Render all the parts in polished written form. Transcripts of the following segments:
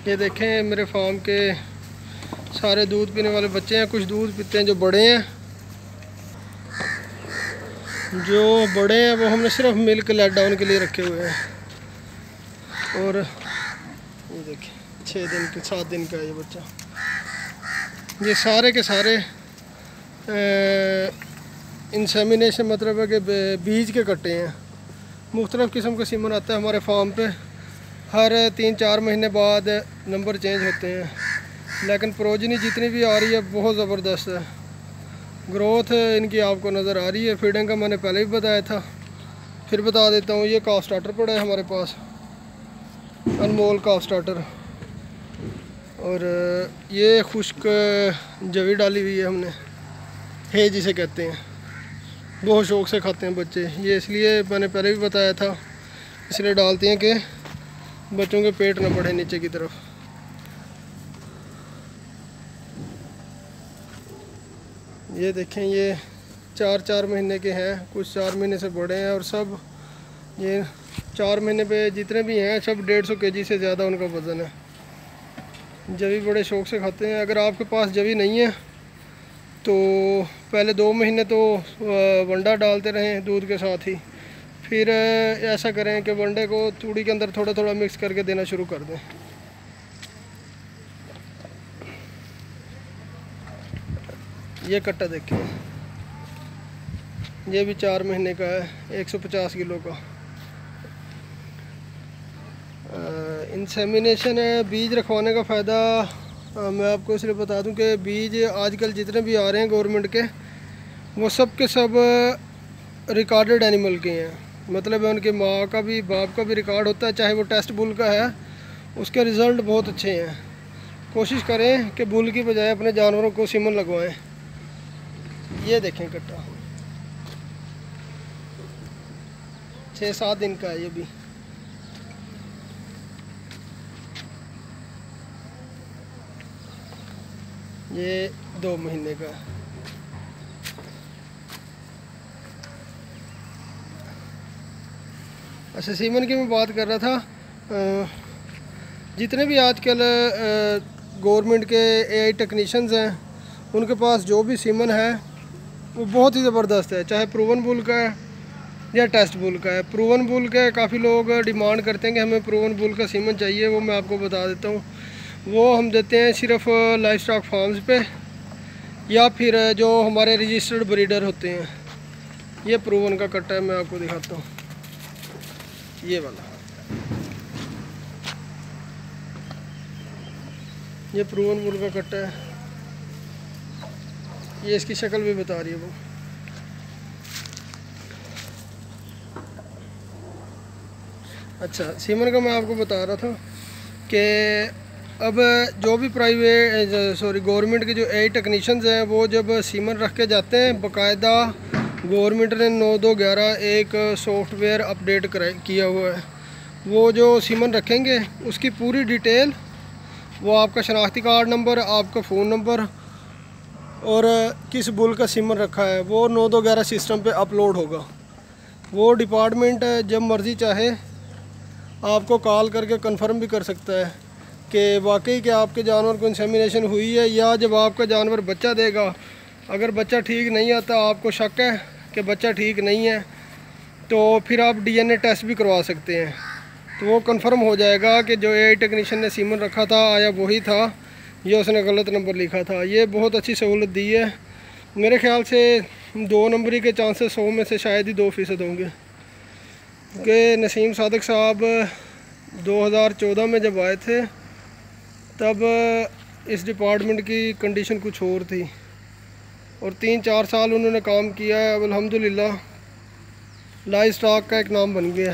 یہ دیکھیں میرے فارم کے سارے دودھ پینے والے بچے ہیں. کچھ دودھ پیتے ہیں جو بڑے ہیں. جو بڑے ہیں وہ ہم نے صرف ملک لیٹ ڈاؤن کے لیے رکھے ہوئے ہیں. اور یہ دیکھیں 6 دن کے 7 دن کا ہے یہ بچہ. یہ سارے کے سارے انسیمینیشن مطلب ہے کہ بیج کے کٹے ہیں. مختلف قسم کا سیمن آتا ہے ہمارے فارم پہ. ہر 3-4 مہینے بعد نمبر چینج ہوتے ہیں. لیکن پروجنی جتنی بھی آ رہی ہے بہت زبردست ہے. گروتھ ان کی آپ کو نظر آ رہی ہے. فیڈنگ کا میں نے پہلے بھی بتایا تھا, پھر بتا دیتا ہوں. یہ کاف سٹارٹر پڑا ہے ہمارے پاس, انمول کاف سٹارٹر. اور یہ خشک جوی ڈالی ہوئی ہے ہم نے, ہے جسے کہتے ہیں. بہت شوق سے کھاتے ہیں بچے. یہ اس لیے میں نے پہلے بھی بتایا تھا, اس لیے ڈالتے ہیں کہ بچوں کے پیٹ نہ بڑھے نیچے کی طرف. یہ دیکھیں یہ 4 مہینے کے ہیں, کچھ 4 مہینے سے بڑے ہیں. اور سب یہ 4 مہینے پہ جتنے بھی ہیں سب 150 kg سے زیادہ ان کا وزن ہے. جوی بڑے شوق سے کھاتے ہیں. اگر آپ کے پاس جوی نہیں ہے تو پہلے 2 مہینے تو ونڈا ڈالتے رہیں دودھ کے ساتھ ہی. پھر ایسا کریں کہ ونڈے کو توڑی کے اندر تھوڑا تھوڑا مکس کر کے دینا شروع کر دیں. یہ کٹا دیکھیں, یہ بھی 4 مہینے کا ہے, 150 کلو کا. انسیمینیشن بیج رکھوانے کا فائدہ میں آپ کو اس لیے بتا دوں کہ بیج آج کل جتنے بھی آ رہے ہیں گورنمنٹ کے, وہ سب کے سب ریکارڈڈ اینیمل کے ہیں. مطلب ہے ان کے ماں کا بھی باپ کا بھی ریکارڈ ہوتا ہے. چاہے وہ ٹیسٹ بل کا ہے, اس کے رزلٹ بہت اچھے ہیں. کوشش کریں کہ بل کی بجائے اپنے جانوروں کو سیمن لگوائیں. یہ دیکھیں کٹا 6-7 دن کا ہے. یہ بھی یہ 2 مہینے کا ہے. اچھا, سیمن کی میں بات کر رہا تھا. جتنے بھی آج کل گورنمنٹ کے اے آئی ٹیکنیشنز ہیں, ان کے پاس جو بھی سیمن ہے وہ بہت ہی زبردست ہے. چاہے پروون بل کا ہے یا ٹیسٹ بل کا ہے. پروون بل کا کافی لوگ ڈیمانڈ کرتے ہیں کہ ہمیں پروون بل کا سیمن چاہیے. وہ میں آپ کو بتا دیتا ہوں. وہ ہم دیتے ہیں صرف لائف سٹاک فارمز پہ, یا پھر جو ہمارے رجسٹرڈ بریڈر ہوتے ہیں. یہ پروون کا کٹا ہے, میں آپ کو دکھاتا ہوں. یہ والا یہ پروون بل کا کٹا ہے. یہ اس کی شکل بھی بتا رہی ہے وہ. اچھا, سیمن کا میں آپ کو بتا رہا تھا کہ اب جو بھی گورنمنٹ کے جو اے آئی ٹیکنیشنز ہیں, وہ جب سیمن رکھ کے جاتے ہیں, باقاعدہ گورنمنٹ نے 9/2/11 ایک سافٹ ویئر اپڈیٹ کیا ہوا ہے. وہ جو سیمن رکھیں گے اس کی پوری ڈیٹیل, وہ آپ کا شناختی کارڈ نمبر, آپ کا فون نمبر اور کس بل کا سیمن رکھا ہے, وہ 9/2/11 سسٹم پہ اپلوڈ ہوگا. وہ ڈپارٹمنٹ جب مرضی چاہے آپ کو کال کر کے کنفرم بھی کر سکتا ہے کہ واقعی کہ آپ کے جانور کو انسیمینیشن ہوئی ہے. یا جب آپ کا جانور بچہ دے گا, اگر بچہ ٹھیک نہیں آتا, آپ کو شک ہے کہ بچہ ٹھیک نہیں ہے, تو پھر آپ DNA ٹیسٹ بھی کروا سکتے ہیں. تو وہ کنفرم ہو جائے گا کہ جو اے آئی ٹیکنیشین نے سیمن رکھا تھا آیا وہی تھا یا اس نے غلط نمبر لکھا تھا. یہ بہت اچھی سہولت دی ہے. میرے خیال سے 2 نمبری کے چانسز 100 میں سے شاید ہی 2% ہوں گے. کہ نسیم صادق صاحب 2014 میں جب آئے تھے تب اس ڈپارٹمنٹ کی کنڈیشن کچھ اور تھی, اور 3-4 سال انہوں نے کام کیا ہے. اب الحمدللہ لائف سٹاک کا ایک نام بن گیا.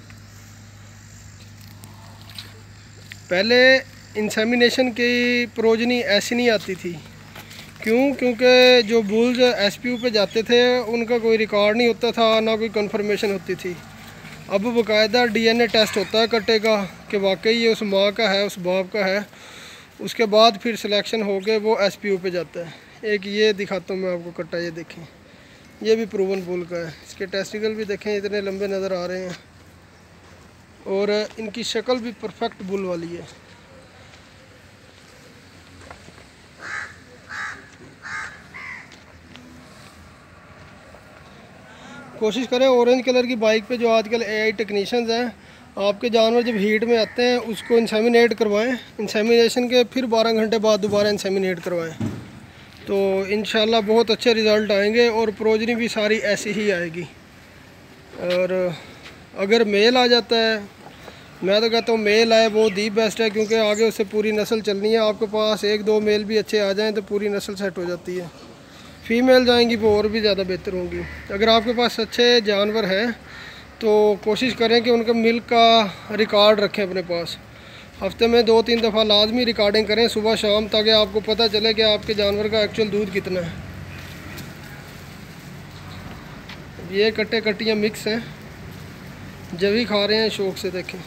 پہلے انسیمینیشن کی پروجنی ایسی نہیں آتی تھی. کیونکہ جو بولز SPO پہ جاتے تھے ان کا کوئی ریکارڈ نہیں ہوتا تھا, نہ کوئی کنفرمیشن ہوتی تھی. اب باقاعدہ DNA ٹیسٹ ہوتا ہے کٹے کا کہ واقعی یہ اس ماں کا ہے, اس باپ کا ہے. اس کے بعد پھر سلیکشن ہو کے وہ SPO پہ جاتا ہے. ایک یہ دکھاتا ہوں میں آپ کو کٹا, یہ دیکھیں, یہ بھی پروون بول کا ہے. اس کے ٹیسٹیکل بھی دیکھیں اتنے لمبے نظر آ رہے ہیں, اور ان کی شکل بھی پرفیکٹ بل والی ہے. کوشش کریں اورنج کلر کی بائک پہ جو آج کل AI ٹیکنیشینز ہیں، آپ کے جانور جب ہیٹ میں آتے ہیں اس کو انسیمینیٹ کروائیں، انسیمینیشن کے پھر 12 گھنٹے بعد دوبارہ انسیمینیٹ کروائیں، تو انشاءاللہ بہت اچھے رزلٹ آئیں گے اور پروجنی بھی ساری ایسی ہی آئے گی۔ اور اگر میل آ جاتا ہے، میں تو کہتا ہوں میل آئے وہ دی بیسٹ ہے، کیونکہ آگے اس سے پوری نسل چلنی ہے۔ آپ کے پاس 1-2 میل بھی اچھے آ جائیں تو پوری نسل سیٹ ہو جاتی ہے۔ فیمیل جائیں گی وہ اور بھی زیادہ بہتر ہوں گی۔ اگر آپ کے پاس اچھے جانور ہیں تو کوشش کریں کہ ان کا ملک کا ریکارڈ رکھیں اپنے پاس، ہفتے میں 2-3 دفعہ لازمی ریکارڈنگ کریں صبح شام، تاکہ آپ کو پتہ چلے کہ آپ کے جانور کا ایکچوئل دودھ کتنا ہے۔ یہ کٹے کٹیاں مکس ہیں، جوی کھا رہے ہیں شوق سے، دیکھیں۔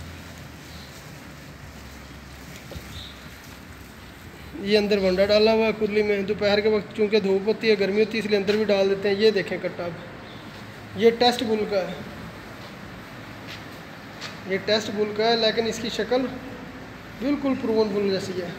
یہ اندر ونڈا ڈالا ہوا ہے کرلی میں، دوپہر کے وقت چونکہ دھوپ ہوتی ہے، گرمی ہوتی ہے، اس لیے اندر بھی ڈال دیتے ہیں۔ یہ دیکھیں کٹا، یہ ٹیسٹ بل کا ہے، یہ ٹیسٹ بل کا ہے، لیکن اس کی شکل بالکل پرون بل جیسی ہے۔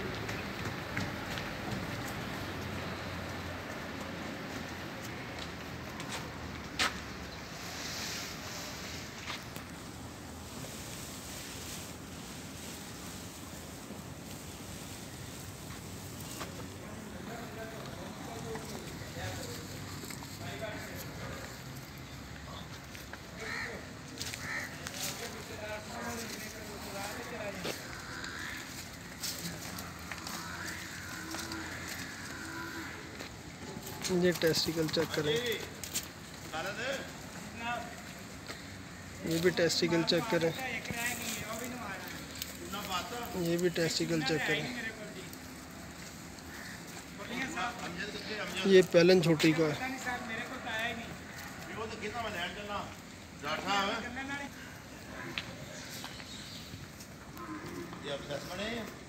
یہ ٹیسٹیکل چیک کریں، یہ بھی ٹیسٹیکل چیک کریں، یہ بھی ٹیسٹیکل چیک کریں۔ یہ پیلن چھوٹی کا ہے۔